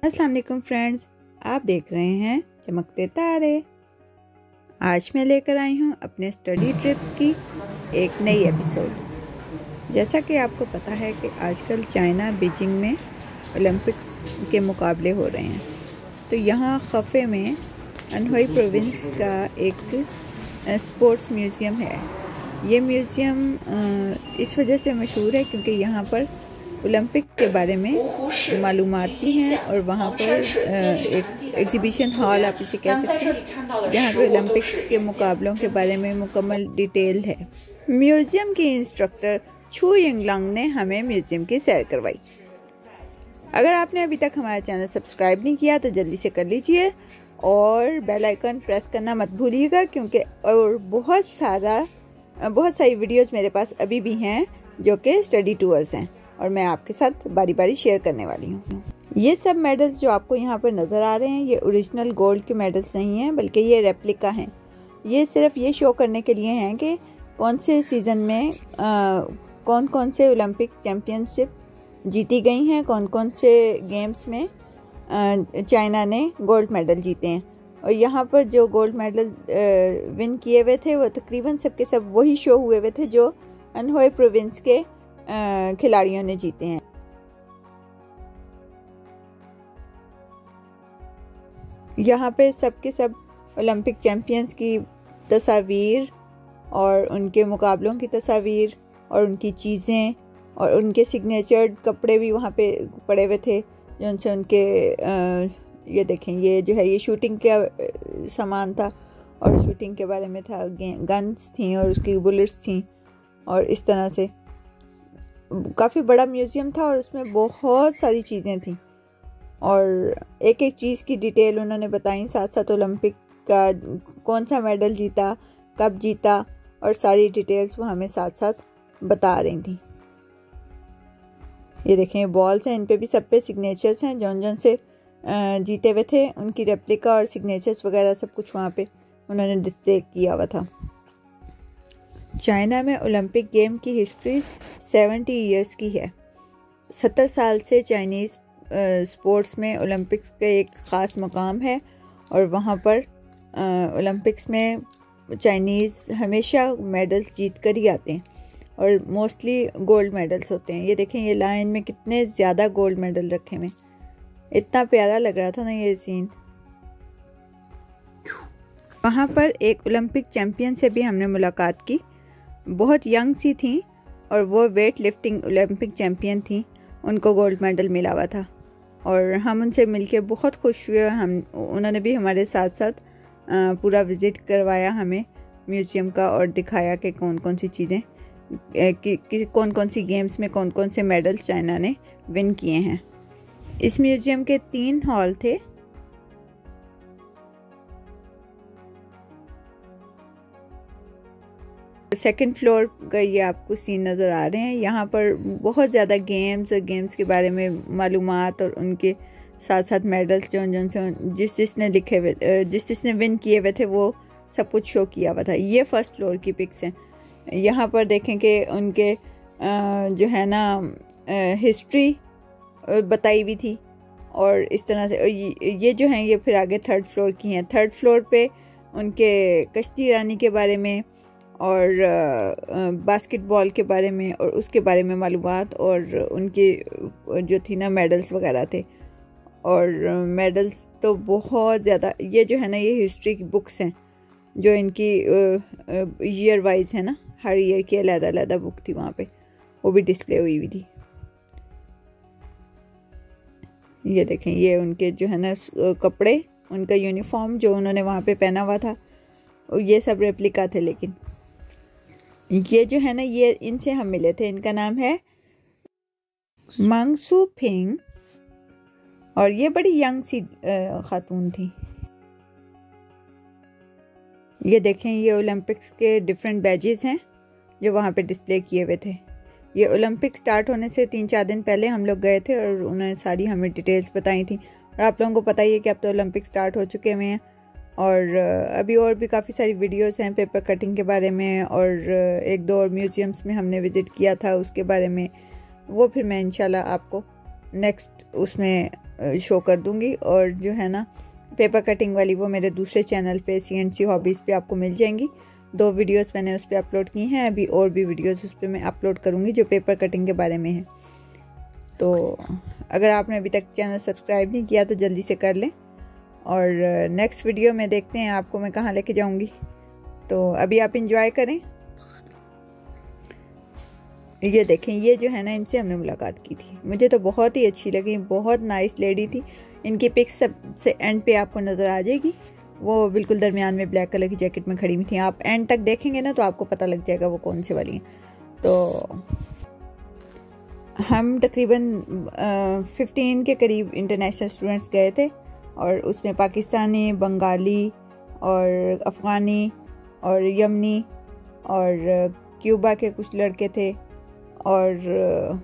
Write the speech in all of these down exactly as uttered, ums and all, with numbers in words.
अस्सलाम वालेकुम फ्रेंड्स, आप देख रहे हैं चमकते तारे। आज मैं लेकर आई हूँ अपने स्टडी ट्रिप्स की एक नई एपिसोड। जैसा कि आपको पता है कि आजकल चाइना बीजिंग में ओलंपिक्स के मुकाबले हो रहे हैं, तो यहाँ खफे में अनहुई प्रोविंस का एक स्पोर्ट्स म्यूज़ियम है। ये म्यूज़ियम इस वजह से मशहूर है क्योंकि यहाँ पर ओलंपिक के बारे में मालूमात भी हैं और वहाँ पर एक एग्ज़िबिशन हॉल आप इसे कह सकते हैं, जहाँ पे ओलंपिक्स के मुकाबलों के बारे में मुकम्मल डिटेल है। म्यूज़ियम की इंस्ट्रक्टर छू यिंगलंग ने हमें म्यूज़ियम की सैर करवाई। अगर आपने अभी तक हमारा चैनल सब्सक्राइब नहीं किया तो जल्दी से कर लीजिए और बेल आइकन प्रेस करना मत भूलिएगा, क्योंकि और बहुत सारा बहुत सारी वीडियोस मेरे पास अभी भी हैं जो कि स्टडी टूर्स हैं और मैं आपके साथ बारी बारी शेयर करने वाली हूँ। ये सब मेडल्स जो आपको यहाँ पर नज़र आ रहे हैं, ये ओरिजिनल गोल्ड के मेडल्स नहीं हैं, बल्कि ये रेप्लिका हैं। ये सिर्फ ये शो करने के लिए हैं कि कौन से सीज़न में आ, कौन कौन से ओलंपिक चैम्पियनशिप जीती गई हैं, कौन कौन से गेम्स में चाइना ने गोल्ड मेडल जीते हैं। और यहाँ पर जो गोल्ड मेडल विन किए हुए थे वो तकरीबन सब के सब वही शो हुए हुए थे जो अनहुई प्रोविंस के खिलाड़ियों ने जीते हैं। यहाँ पे सब के सब ओलंपिक चैम्पियंस की तस्वीर और उनके मुकाबलों की तस्वीर और उनकी चीज़ें और उनके सिग्नेचर्ड कपड़े भी वहाँ पे पड़े हुए थे, जो उनसे उनके आ, ये देखें, ये जो है ये शूटिंग का सामान था और शूटिंग के बारे में था, गन्स थी और उसकी बुलेट्स थी और इस तरह से काफ़ी बड़ा म्यूज़ियम था और उसमें बहुत सारी चीज़ें थी और एक एक चीज़ की डिटेल उन्होंने बताई। साथ साथ ओलंपिक का कौन सा मेडल जीता, कब जीता और सारी डिटेल्स वो हमें साथ साथ बता रही थी। ये देखें, ये बॉल्स हैं, इन पे भी सब पे सिग्नेचर्स हैं, जौन जौन से जीते हुए थे उनकी रेप्लिका और सिग्नेचर्स वगैरह सब कुछ वहाँ पे उन्होंने डिस्प्ले किया हुआ था। चाइना में ओलंपिक गेम की हिस्ट्री सत्तर इयर्स की है। सत्तर साल से चाइनीज़ स्पोर्ट्स में ओलंपिक्स का एक ख़ास मकाम है और वहाँ पर ओलंपिक्स में चाइनीज़ हमेशा मेडल्स जीत कर ही आते हैं और मोस्टली गोल्ड मेडल्स होते हैं। ये देखें, ये लाइन में कितने ज़्यादा गोल्ड मेडल रखे हुए, इतना प्यारा लग रहा था ना ये सीन। वहाँ पर एक ओलंपिक चैम्पियन से भी हमने मुलाकात की। बहुत यंग सी थी और वो वेट लिफ्टिंग ओलंपिक चैम्पियन थी, उनको गोल्ड मेडल मिला हुआ था और हम उनसे मिलके बहुत खुश हुए। हम उन्होंने भी हमारे साथ साथ पूरा विज़िट करवाया हमें म्यूज़ियम का और दिखाया कि कौन कौन सी चीज़ें कि, कि कौन कौन सी गेम्स में कौन कौन से मेडल्स चाइना ने विन किए हैं। इस म्यूज़ियम के तीन हॉल थे। सेकंड फ्लोर का ये आपको सीन नज़र आ रहे हैं। यहाँ पर बहुत ज़्यादा गेम्स और गेम्स के बारे में मालूमात और उनके साथ साथ मेडल्स जो जौन से जिस जिसने लिखे हुए जिस जिसने विन किए हुए थे वो सब कुछ शो किया हुआ था। ये फर्स्ट फ्लोर की पिक्स हैं। यहाँ पर देखें कि उनके जो है ना हिस्ट्री बताई हुई थी और इस तरह से ये जो हैं ये फिर आगे थर्ड फ्लोर की हैं। थर्ड फ्लोर पे उनके कश्ती रानी के बारे में और बास्केटबॉल के बारे में और उसके बारे में मालूमात और उनके जो थी ना मेडल्स वगैरह थे और मेडल्स तो बहुत ज़्यादा। ये जो है ना ये हिस्ट्री की बुक्स हैं जो इनकी ईयर वाइज है ना, हर ईयर की अलग अलग बुक थी वहाँ पे, वो भी डिस्प्ले हुई हुई थी। ये देखें, ये उनके जो है ना कपड़े, उनका यूनिफॉर्म जो उन्होंने वहाँ पे पहना हुआ था, ये सब रेप्लिका थे। लेकिन ये जो है ना ये इनसे हम मिले थे, इनका नाम है मंगसू फिंग और ये बड़ी यंग सी खातून थी। ये देखें, ये ओलंपिक्स के डिफरेंट बैजेस हैं जो वहाँ पे डिस्प्ले किए हुए थे। ये ओलंपिक स्टार्ट होने से तीन चार दिन पहले हम लोग गए थे और उन्होंने सारी हमें डिटेल्स बताई थी। और आप लोगों को पता ही है कि अब तो ओलंपिक स्टार्ट हो चुके हुए हैं और अभी और भी काफ़ी सारी वीडियोस हैं पेपर कटिंग के बारे में और एक दो और म्यूज़ियम्स में हमने विज़िट किया था उसके बारे में, वो फिर मैं इंशाल्लाह आपको नेक्स्ट उसमें शो कर दूँगी, और जो है ना पेपर कटिंग वाली वो मेरे दूसरे चैनल पे सी एंड सी हॉबीज़ पे आपको मिल जाएंगी। दो वीडियोस मैंने उस पर अपलोड की हैं, अभी और भी वीडियोस उस पर मैं अपलोड करूँगी जो पेपर कटिंग के बारे में है। तो अगर आपने अभी तक चैनल सब्सक्राइब नहीं किया तो जल्दी से कर लें, और नेक्स्ट वीडियो में देखते हैं आपको मैं कहाँ लेके जाऊँगी। तो अभी आप इंजॉय करें। ये देखें, ये जो है ना इनसे हमने मुलाकात की थी, मुझे तो बहुत ही अच्छी लगी, बहुत नाइस लेडी थी। इनकी पिक्स सबसे एंड पे आपको नज़र आ जाएगी, वो बिल्कुल दरमियान में ब्लैक कलर की जैकेट में खड़ी हुई थी। आप एंड तक देखेंगे ना तो आपको पता लग जाएगा वो कौन से वाली हैं। तो हम तकरीबन फिफ्टीन के करीब इंटरनेशनल स्टूडेंट्स गए थे, और उसमें पाकिस्तानी, बंगाली और अफ़गानी और यमनी और क्यूबा के कुछ लड़के थे, और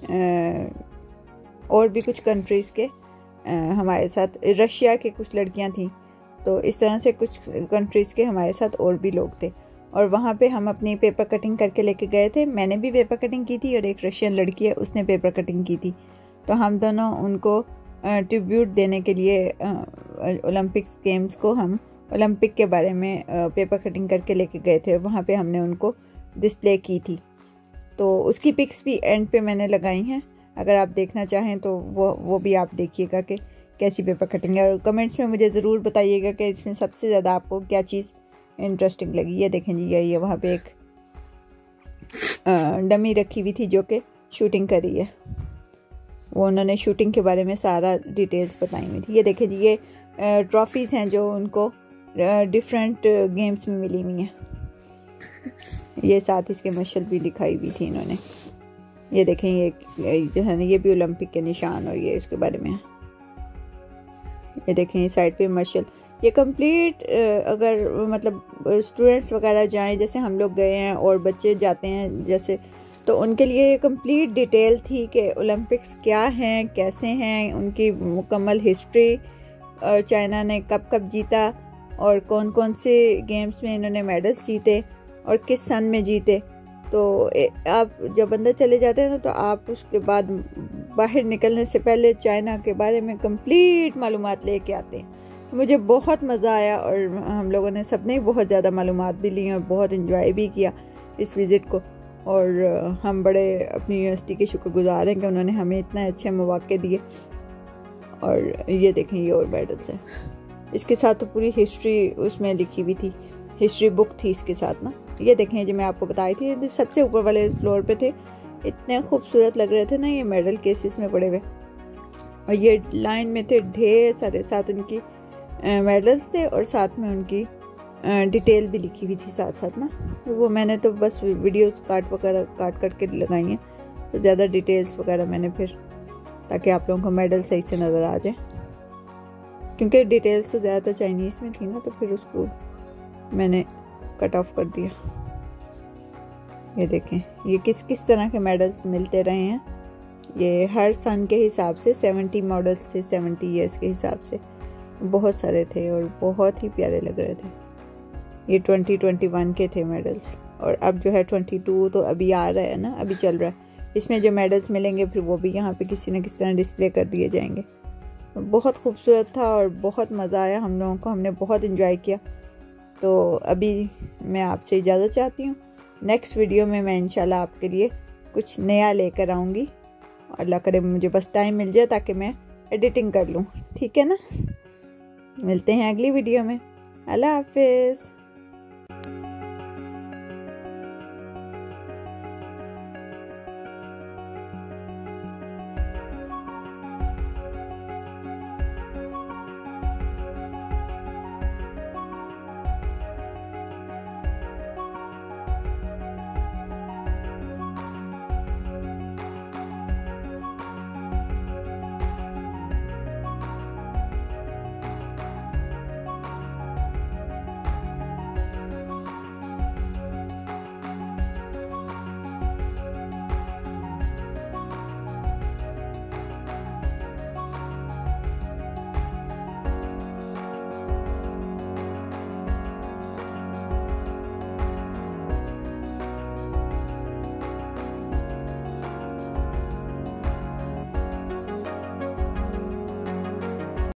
और भी कुछ कंट्रीज़ के हमारे साथ, रशिया के कुछ लड़कियां थीं। तो इस तरह से कुछ कंट्रीज़ के हमारे साथ और भी लोग थे, और वहाँ पे हम अपनी पेपर कटिंग करके लेके गए थे। मैंने भी पेपर कटिंग की थी और एक रशियन लड़की है उसने पेपर कटिंग की थी। तो हम दोनों उनको ट्रिब्यूट देने के लिए ओलंपिक्स गेम्स को हम ओलंपिक के बारे में पेपर कटिंग करके लेके गए थे, और वहाँ पे हमने उनको डिस्प्ले की थी। तो उसकी पिक्स भी एंड पे मैंने लगाई हैं, अगर आप देखना चाहें तो वो वो भी आप देखिएगा कि कैसी पेपर कटिंग है, और कमेंट्स में मुझे ज़रूर बताइएगा कि इसमें सबसे ज़्यादा आपको क्या चीज़ इंटरेस्टिंग लगी। ये देखें जी, ये वहाँ पे एक डमी रखी हुई थी जो कि शूटिंग कर रही है, वो उन्होंने शूटिंग के बारे में सारा डिटेल्स बताई हुई थी। ये देखें जी, ये ट्रॉफीज़ हैं जो उनको डिफरेंट गेम्स में मिली हुई हैं। ये साथ इसके मशल भी दिखाई हुई थी इन्होंने। ये देखें, ये जो है ना ये भी ओलंपिक के निशान और ये इसके बारे में है। ये देखें, ये साइड पे मशल। ये कंप्लीट अगर मतलब स्टूडेंट्स वगैरह जाएं, जैसे हम लोग गए हैं और बच्चे जाते हैं जैसे, तो उनके लिए ये कंप्लीट डिटेल थी कि ओलंपिक्स क्या हैं, कैसे हैं, उनकी मुकम्मल हिस्ट्री, और चाइना ने कब कब जीता और कौन कौन से गेम्स में इन्होंने मेडल्स जीते और किस सन में जीते। तो आप जब अंदर चले जाते हैं ना तो आप उसके बाद बाहर निकलने से पहले चाइना के बारे में कंप्लीट मालूमात लेके आते हैं। तो मुझे बहुत मज़ा आया, और हम लोगों ने सबने बहुत ज़्यादा मालूमात भी ली और बहुत इंजॉय भी किया इस विज़िट को। और हम बड़े अपनी यूनिवर्सिटी के शुक्रगुजार हैं कि उन्होंने हमें इतने अच्छे मौके दिए। और ये देखें, ये और मेडल्स हैं इसके साथ, तो पूरी हिस्ट्री उसमें लिखी हुई थी, हिस्ट्री बुक थी इसके साथ ना। ये देखें, जो मैं आपको बताई थी सबसे ऊपर वाले फ्लोर पे थे, इतने खूबसूरत लग रहे थे ना ये मेडल केसेस में पड़े हुए, और ये लाइन में थे ढेर सारे, साथ उनकी मेडल्स थे और साथ में उनकी डिटेल भी लिखी हुई थी साथ साथ ना। वो मैंने तो बस वीडियोस काट वगैरह काट काट के लगाई हैं, तो ज़्यादा डिटेल्स वगैरह मैंने फिर, ताकि आप लोगों को मेडल सही से नज़र आ जाए, क्योंकि डिटेल्स तो ज़्यादातर चाइनीज़ में थी ना, तो फिर उसको मैंने कट ऑफ कर दिया। ये देखें, ये किस किस तरह के मेडल्स मिलते रहे हैं। ये हर सन के हिसाब से सेवेंटी मॉडल्स थे, सेवेंटी ईयर्स के हिसाब से बहुत सारे थे और बहुत ही प्यारे लग रहे थे। ये ट्वेंटी ट्वेंटी वन के थे मेडल्स, और अब जो है ट्वेंटी टू तो अभी आ रहा है ना, अभी चल रहा है। इसमें जो मेडल्स मिलेंगे फिर वो भी यहाँ पे किसी न किसी तरह डिस्प्ले कर दिए जाएंगे। बहुत खूबसूरत था और बहुत मज़ा आया हम लोगों को, हमने बहुत इंजॉय किया। तो अभी मैं आपसे इजाज़त चाहती हूँ। नेक्स्ट वीडियो में मैं इंशाल्लाह आपके लिए कुछ नया लेकर आऊँगी, और अल्लाह करे मुझे बस टाइम मिल जाए ताकि मैं एडिटिंग कर लूँ, ठीक है ना। मिलते हैं अगली वीडियो में। अल्लाह हाफिज़।